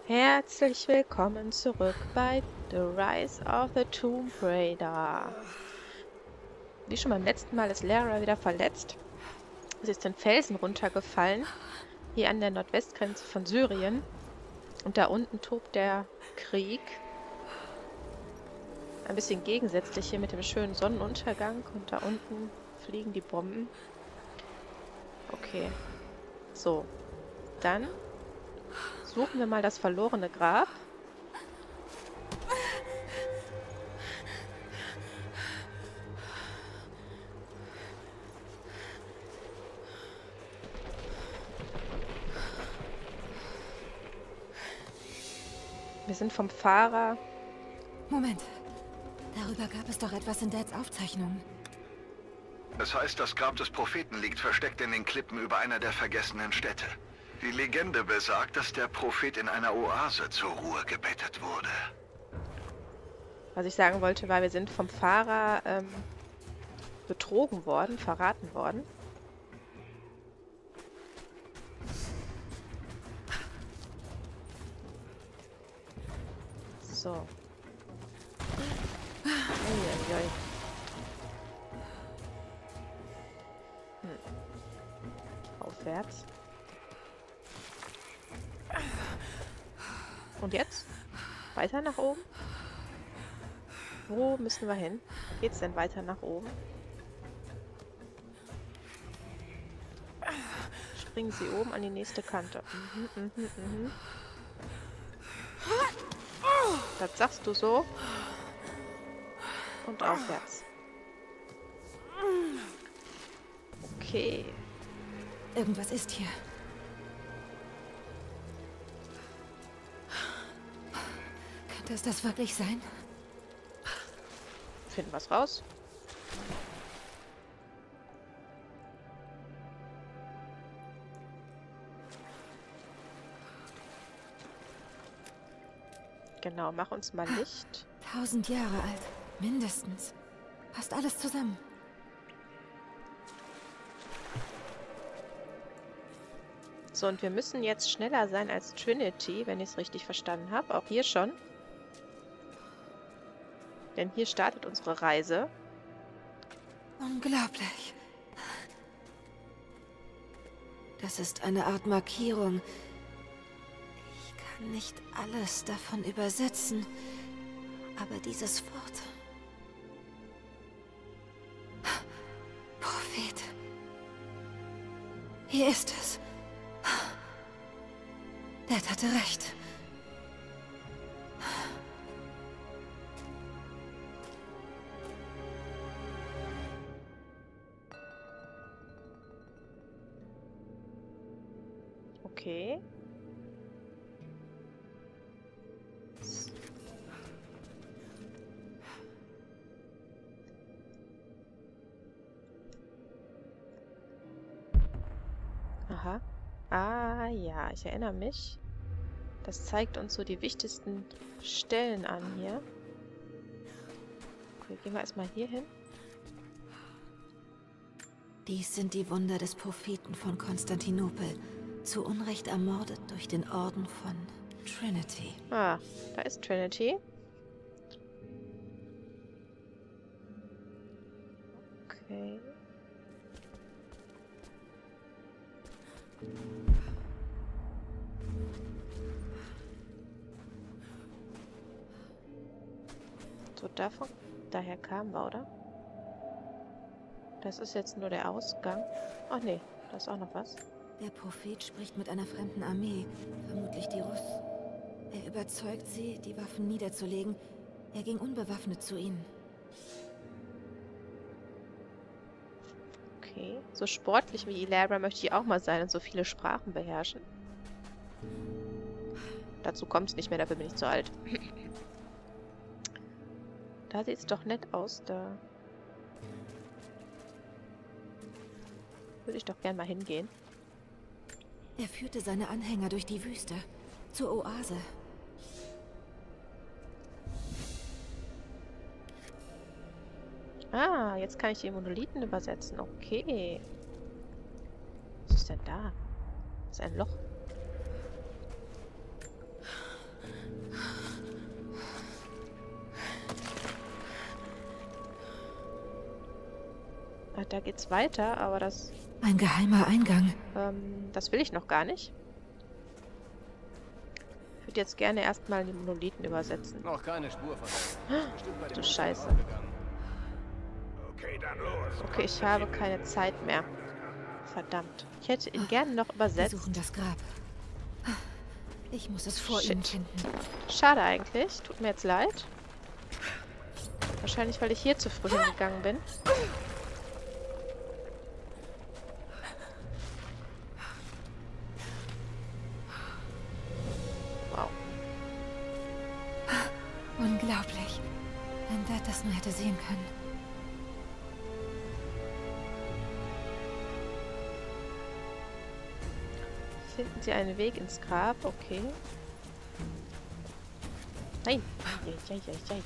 Herzlich willkommen zurück bei The Rise of the Tomb Raider. Wie schon beim letzten Mal ist Lara wieder verletzt. Sie ist den Felsen runtergefallen, hier an der Nordwestgrenze von Syrien. Und da unten tobt der Krieg. Ein bisschen gegensätzlich hier mit dem schönen Sonnenuntergang. Und da unten fliegen die Bomben. Okay. So. Dann suchen wir mal das verlorene Grab. Wir sind vom Fahrer. Moment. Darüber gab es doch etwas in Dads Aufzeichnungen. Es heißt, das Grab des Propheten liegt versteckt in den Klippen über einer der vergessenen Städte. Die Legende besagt, dass der Prophet in einer Oase zur Ruhe gebettet wurde. Was ich sagen wollte, war, wir sind vom Fahrer betrogen worden, verraten worden. So. Uiuiui. Aufwärts. Und jetzt? Weiter nach oben? Wo müssen wir hin? Geht's denn weiter nach oben? Springen Sie oben an die nächste Kante. Das sagst du so. Und aufwärts. Okay. Irgendwas ist hier. Könnte es das wirklich sein? Finden wir es raus. Genau, mach uns mal Licht. 1000 Jahre alt. Mindestens. Passt alles zusammen. So, und wir müssen jetzt schneller sein als Trinity, wenn ich es richtig verstanden habe. Auch hier schon. Denn hier startet unsere Reise. Unglaublich. Das ist eine Art Markierung. Ich kann nicht alles davon übersetzen, aber dieses Wort... Prophet. Hier ist es. Dad hatte recht. Okay. Aha. Ah ja, ich erinnere mich. Das zeigt uns so die wichtigsten Stellen an hier. Okay, gehen wir erstmal hier hin. Dies sind die Wunder des Propheten von Konstantinopel, zu Unrecht ermordet durch den Orden von Trinity. Ah, da ist Trinity. Okay. So, daher kamen wir, oder? Das ist jetzt nur der Ausgang. Ach nee, da ist auch noch was. Der Prophet spricht mit einer fremden Armee, vermutlich die Russ. Er überzeugt sie, die Waffen niederzulegen. Er ging unbewaffnet zu ihnen. Okay. So sportlich wie Lara möchte ich auch mal sein und so viele Sprachen beherrschen. Dazu kommt es nicht mehr, dafür bin ich zu alt. Da sieht es doch nett aus, da würde ich doch gern mal hingehen. Er führte seine Anhänger durch die Wüste, zur Oase. Ah, jetzt kann ich die Monolithen übersetzen. Okay. Was ist denn da? Das ist ein Loch. da geht's weiter, aber Ein geheimer Eingang. das will ich noch gar nicht. Ich würde jetzt gerne erstmal die Monolithen übersetzen. Noch keine Spur von der. Ist bestimmt bei dem Du Unfall Scheiße. verloren gegangen. Okay, dann los. Okay, ich habe keine Zeit mehr. Verdammt. Ich hätte ihn gerne noch Wir übersetzt. suchen das Grab. Ich muss es vor Shit. ihnen finden. Schade eigentlich. Tut mir jetzt leid. Wahrscheinlich, weil ich hier zu früh hingegangen bin. Wow. Unglaublich. Wenn Dad das nur hätte sehen können. Finden Sie einen Weg ins Grab? Okay. Nein. Ei.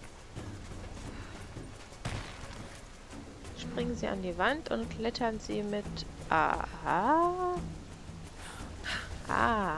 Springen Sie an die Wand und klettern Sie mit... Aha. Ah.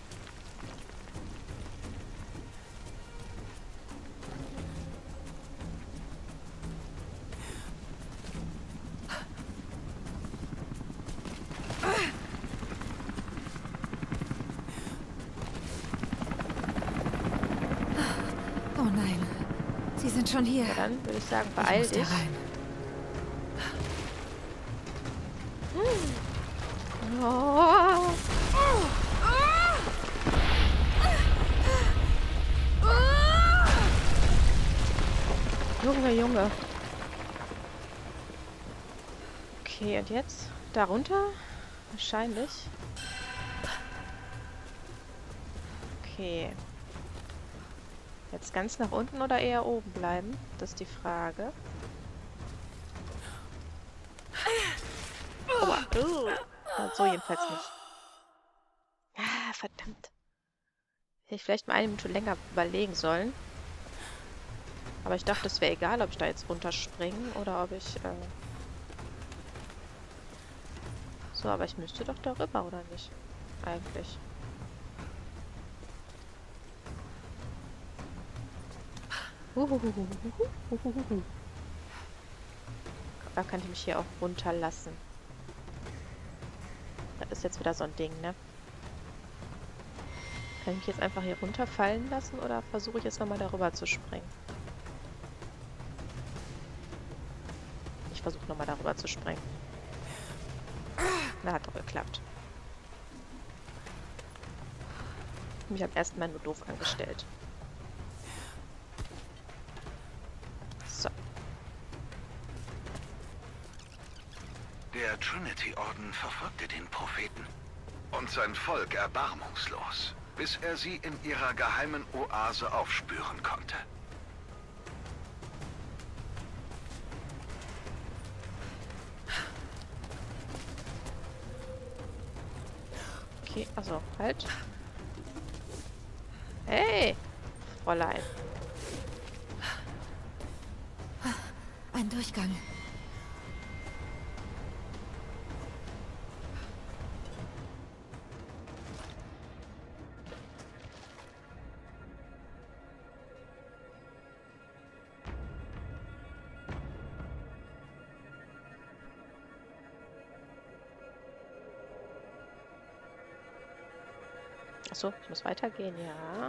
Oh nein. Sie sind schon hier. Ja, dann würde ich sagen, Ich beeil muss da dich. rein. Oh. Junge. Okay, und jetzt? Darunter? Wahrscheinlich. Okay. Jetzt ganz nach unten oder eher oben bleiben? Das ist die Frage. Aua. So jedenfalls nicht. Ah, verdammt. Hätte ich vielleicht mal eine Minute länger überlegen sollen. Aber ich dachte, es wäre egal, ob ich da jetzt runterspringe oder ob ich... So, aber ich müsste doch darüber, oder nicht? Eigentlich. Da kann ich mich hier auch runterlassen. Das ist jetzt wieder so ein Ding, ne? Kann ich mich jetzt einfach hier runterfallen lassen oder versuche ich jetzt nochmal darüber zu springen? Ich versuche nochmal darüber zu springen. Na, hat doch geklappt. Mich am ersten Mal nur doof angestellt. So. Der Trinity-Orden verfolgte den Propheten und sein Volk erbarmungslos, bis er sie in ihrer geheimen Oase aufspüren konnte. Okay, also, halt. Hey, Fräulein. Ein Durchgang. Achso, ich muss weitergehen, ja.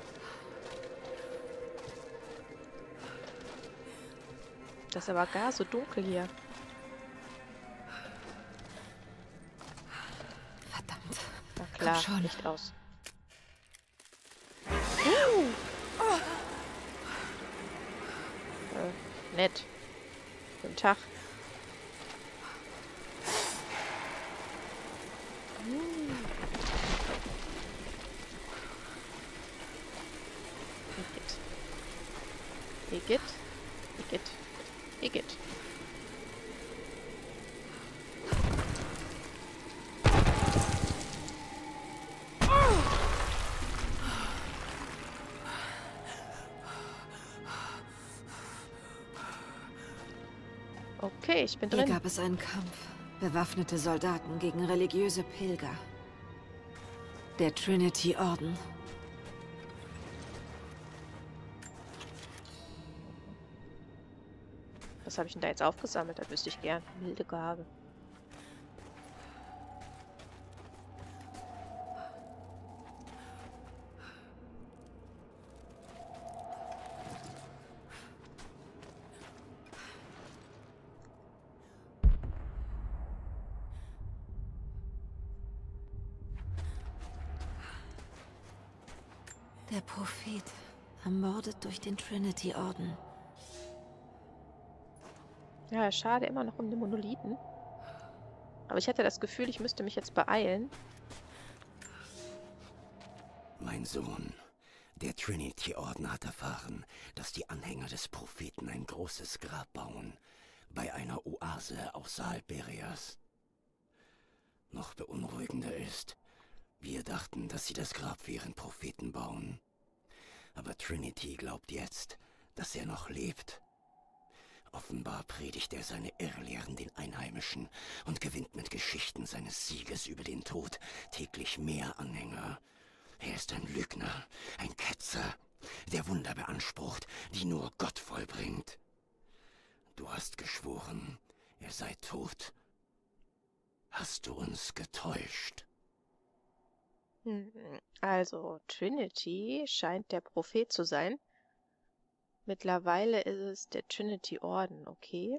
Das ist aber gar so dunkel hier. Verdammt. Na klar, schon. Licht aus. Nett. Guten Tag. Igitt. Okay, ich bin Hier drin. gab es einen Kampf. Bewaffnete Soldaten gegen religiöse Pilger. Der Trinity-Orden. Was habe ich denn da jetzt aufgesammelt? Das wüsste ich gern. Milde Gabe. Der Prophet, ermordet durch den Trinity-Orden. Ja, schade immer noch um den Monolithen. Aber ich hatte das Gefühl, ich müsste mich jetzt beeilen. Mein Sohn, der Trinity-Orden hat erfahren, dass die Anhänger des Propheten ein großes Grab bauen, bei einer Oase außerhalb Berias. Noch beunruhigender ist, wir dachten, dass sie das Grab für ihren Propheten bauen. Aber Trinity glaubt jetzt, dass er noch lebt. Offenbar predigt er seine Irrlehren den Einheimischen und gewinnt mit Geschichten seines Sieges über den Tod täglich mehr Anhänger. Er ist ein Lügner, ein Ketzer, der Wunder beansprucht, die nur Gott vollbringt. Du hast geschworen, er sei tot. Hast du uns getäuscht? Also, Trinity scheint der Prophet zu sein. Mittlerweile ist es der Trinity-Orden, okay.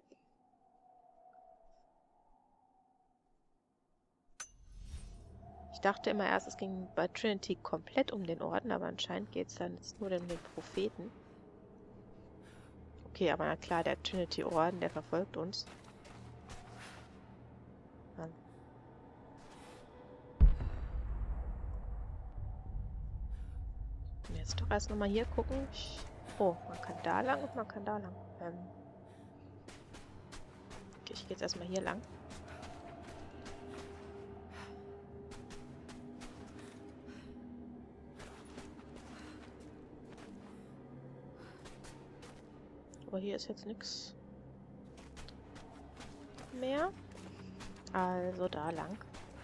Ich dachte immer erst, es ging bei Trinity komplett um den Orden, aber anscheinend geht es dann jetzt nur um den Propheten. Okay, aber na klar, der Trinity-Orden, der verfolgt uns. Ja. Jetzt doch erst nochmal hier gucken. Oh, man kann da lang und man kann da lang. Okay, ich gehe jetzt erstmal hier lang. Aber hier ist jetzt nichts mehr. Also da lang.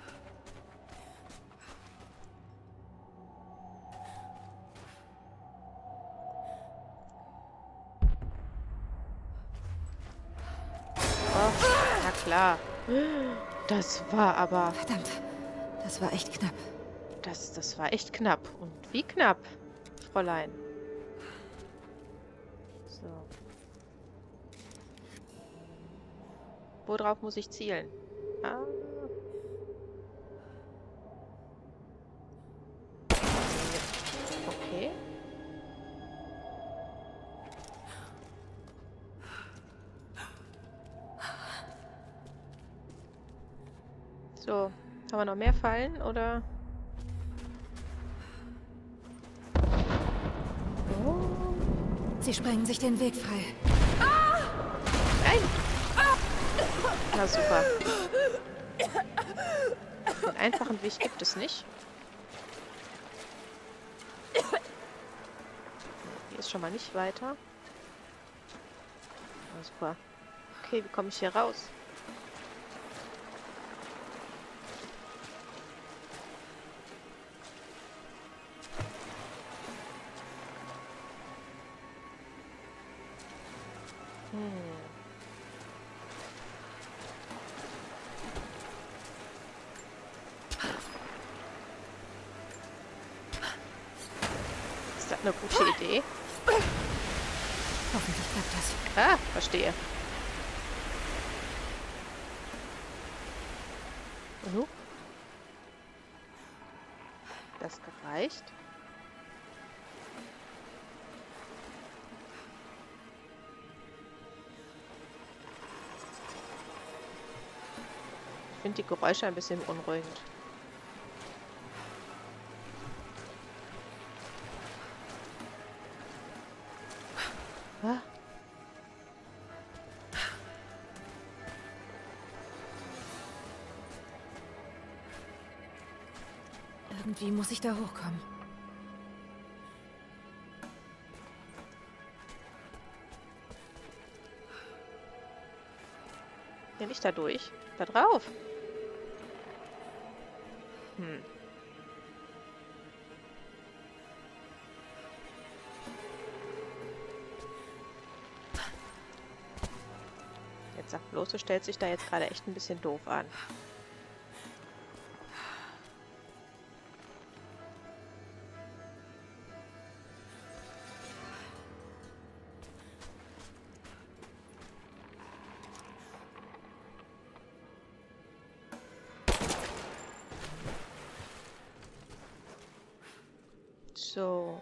Na klar. Das war aber... Verdammt, das war echt knapp. Das war echt knapp. Und wie knapp, Fräulein? So. Worauf muss ich zielen? Ah. Okay. So, haben wir noch mehr Fallen, oder? Oh. Sie sprengen sich den Weg frei. Nein! Na super. Einen einfachen Weg gibt es nicht. Hier ist schon mal nicht weiter. Na super. Okay, wie komme ich hier raus? Ist das eine gute Idee? Hoffentlich klappt das. Ah, verstehe. Das gereicht. Ich finde die Geräusche ein bisschen beunruhigend. Ah. Irgendwie muss ich da hochkommen. Ja, nicht da durch. Da drauf. Sag bloß, du stellst dich da jetzt gerade echt ein bisschen doof an. So.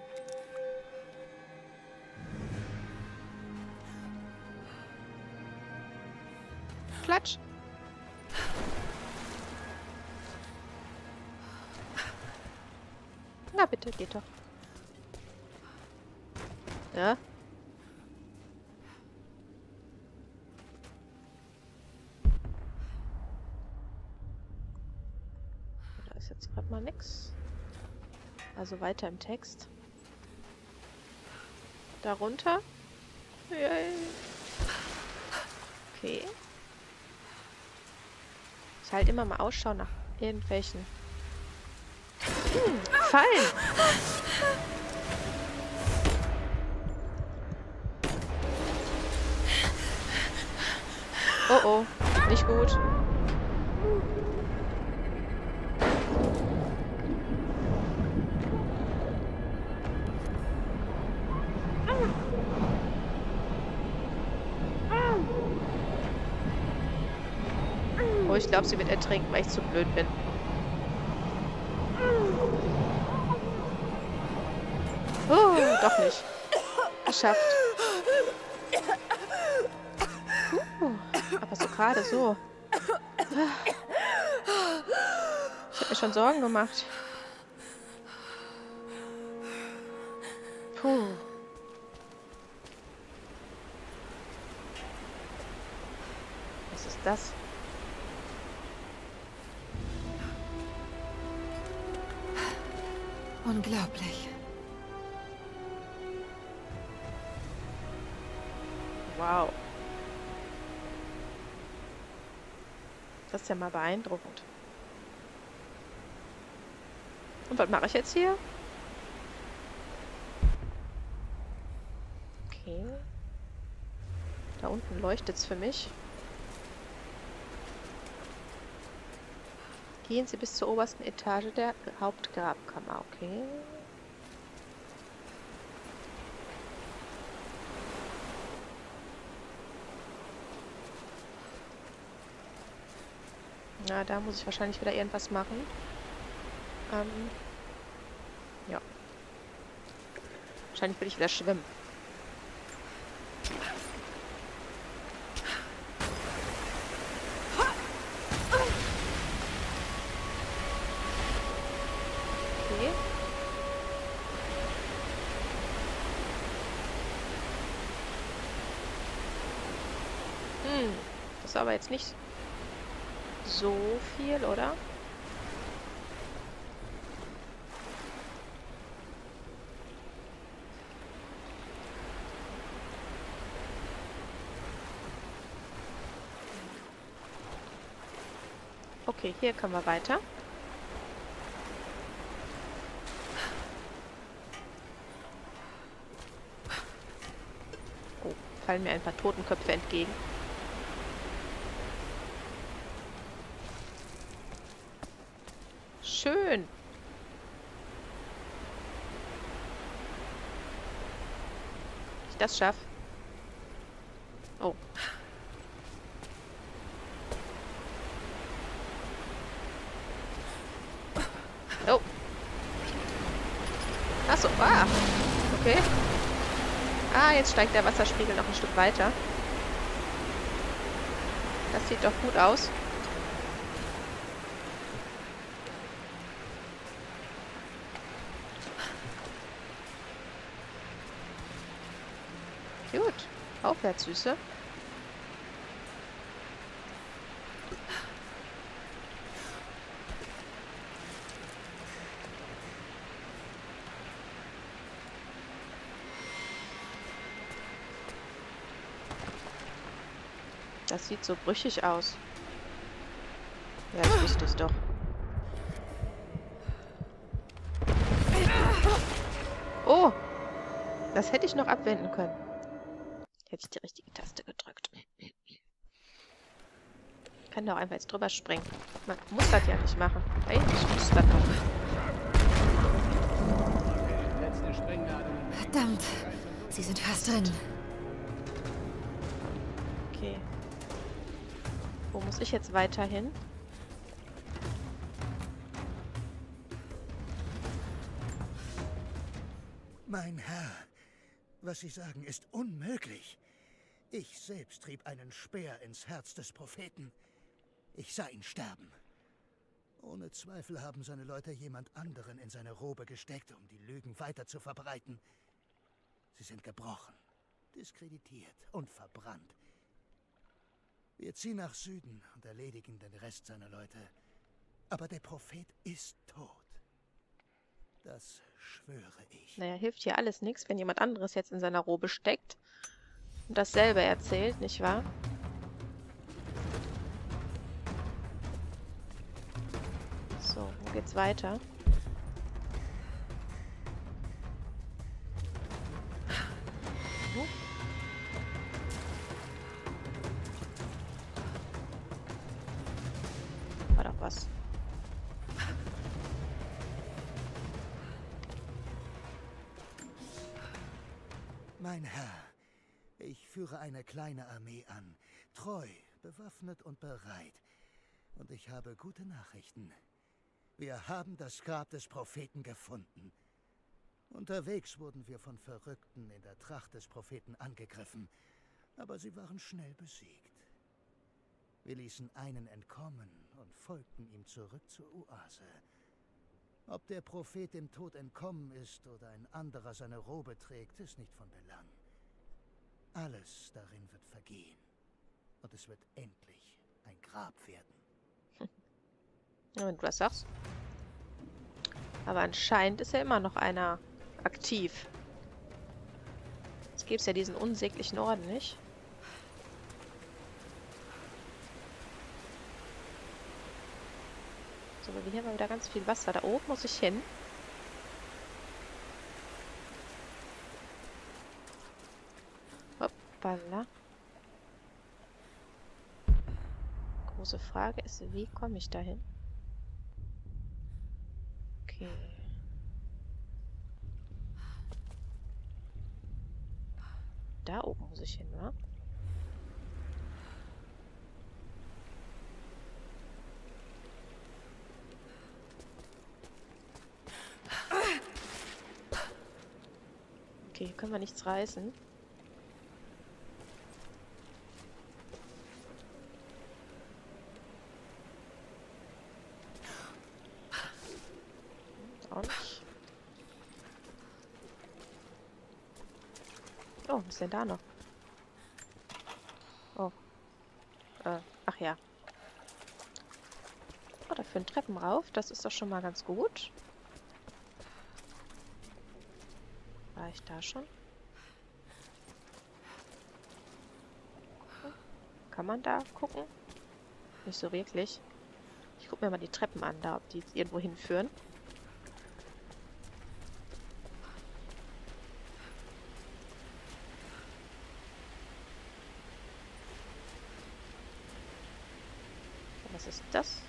Klatsch. Na bitte, geht doch. Ja? Da ist jetzt gerade mal nix. Also weiter im Text. Darunter. Yay. Okay. Ich halt immer mal Ausschau nach irgendwelchen Fallen. Oh oh, nicht gut. Oh, ich glaube, sie wird ertrinken, weil ich zu blöd bin. Oh, doch nicht. Geschafft. Aber so gerade so. Ich habe mir schon Sorgen gemacht. Puh. Was ist das? Unglaublich. Wow. Das ist ja mal beeindruckend. Und was mache ich jetzt hier? Okay. Da unten leuchtet es für mich. Gehen Sie bis zur obersten Etage der Hauptgrabkammer. Okay. Na, da muss ich wahrscheinlich wieder irgendwas machen. Ja. Wahrscheinlich will ich wieder schwimmen. Okay. Das war aber jetzt nicht so viel, oder? Okay, hier können wir weiter. Oh, fallen mir ein paar Totenköpfe entgegen. Schön. Ich das schaffe. Oh. Oh. Achso, ah. Okay. Ah, jetzt steigt der Wasserspiegel noch ein Stück weiter. Das sieht doch gut aus. Gut. Aufwärts, Süße. Das sieht so brüchig aus. Ja, ich wusste es doch. Oh! Das hätte ich noch abwenden können. Hätte ich die richtige Taste gedrückt. kann doch einfach jetzt drüber springen. Man muss das ja nicht machen. Ey, ich muss das doch. Letzte Sprengladung. Verdammt, sie sind fast drin. Okay. Wo muss ich jetzt weiter hin? Mein Herr, was Sie sagen, ist unmöglich. Ich selbst trieb einen Speer ins Herz des Propheten. Ich sah ihn sterben. Ohne Zweifel haben seine Leute jemand anderen in seine Robe gesteckt, um die Lügen weiter zu verbreiten. Sie sind gebrochen, diskreditiert und verbrannt. Wir ziehen nach Süden und erledigen den Rest seiner Leute. Aber der Prophet ist tot. Das schwöre ich. Naja, hilft hier alles nichts, wenn jemand anderes jetzt in seiner Robe steckt und dasselbe erzählt, nicht wahr? So, wo geht's weiter? War doch was. Mein Herr, ich führe eine kleine Armee an, treu, bewaffnet und bereit. Und ich habe gute Nachrichten. Wir haben das Grab des Propheten gefunden. Unterwegs wurden wir von Verrückten in der Tracht des Propheten angegriffen, aber sie waren schnell besiegt. Wir ließen einen entkommen und folgten ihm zurück zur Oase. Ob der Prophet dem Tod entkommen ist oder ein anderer seine Robe trägt, ist nicht von Belang. Alles darin wird vergehen. Und es wird endlich ein Grab werden. Ja, wenn du das sagst. Aber anscheinend ist ja immer noch einer aktiv. Jetzt gibt es ja diesen unsäglichen Orden nicht. So, aber hier haben wir wieder ganz viel Wasser. Da oben muss ich hin. Hoppala. Große Frage ist, wie komme ich da hin? Okay. Da oben muss ich hin, wa? Okay, hier können wir nichts reißen. Auch nicht. Oh, was ist denn da noch? Oh. Ach ja. Oh, da führen Treppen rauf. Das ist doch schon mal ganz gut. War ich da schon? Kann man da gucken? Nicht so wirklich. Ich gucke mir mal die Treppen an, da, ob die irgendwo hinführen. Was ist das?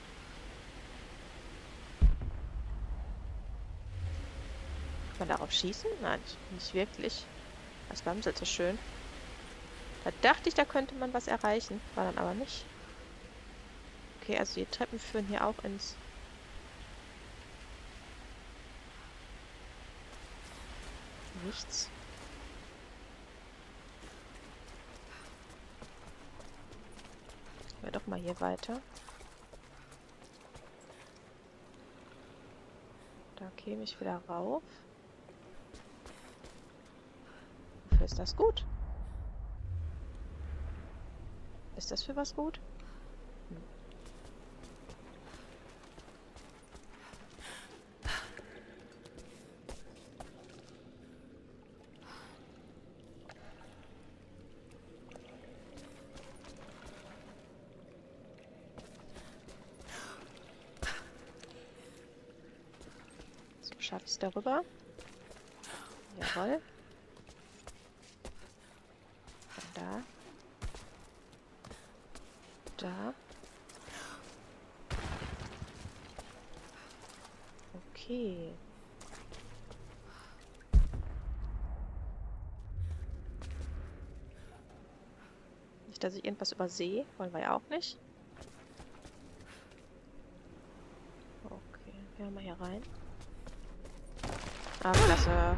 Kann man darauf schießen? Nein, nicht wirklich. Das wamselt so schön. Da dachte ich, da könnte man was erreichen. War dann aber nicht. Okay, also die Treppen führen hier auch ins... Nichts. Gehen wir doch mal hier weiter. Da käme ich wieder rauf. Wofür ist das gut? Ist das für was gut? Hm. So, schaffe ich es darüber? Jawohl. Von da. Da. Okay. Nicht, dass ich irgendwas übersehe. Wollen wir ja auch nicht. Okay, gehen wir mal hier rein. Ah, klasse.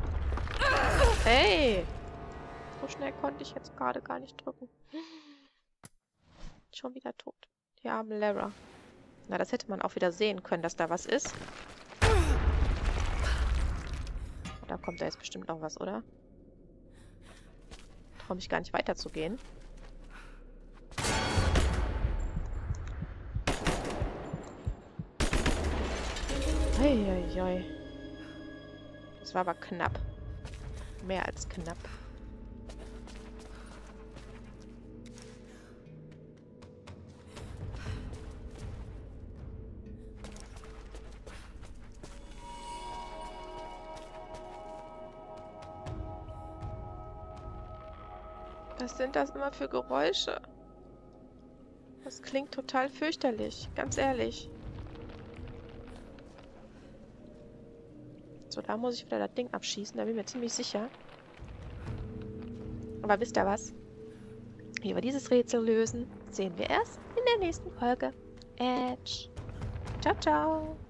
Hey! So schnell konnte ich jetzt gerade gar nicht drücken. Schon wieder tot. Die arme Lara. Na, das hätte man auch wieder sehen können, dass da was ist. Da kommt da jetzt bestimmt noch was, oder? Traue mich gar nicht weiterzugehen. Eieiei. Das war aber knapp. Mehr als knapp. Was sind das immer für Geräusche? Das klingt total fürchterlich, ganz ehrlich. So, da muss ich wieder das Ding abschießen, da bin ich mir ziemlich sicher. Aber wisst ihr was? Wie wir dieses Rätsel lösen, sehen wir erst in der nächsten Folge. Edge. Ciao, ciao.